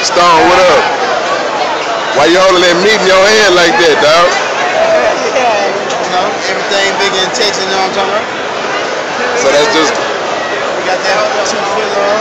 Stone, what up? Why you holding that meat in your hand like that, dog? You know, everything big in Texas, you know what I'm talking about? So that's just... We got that 2 foot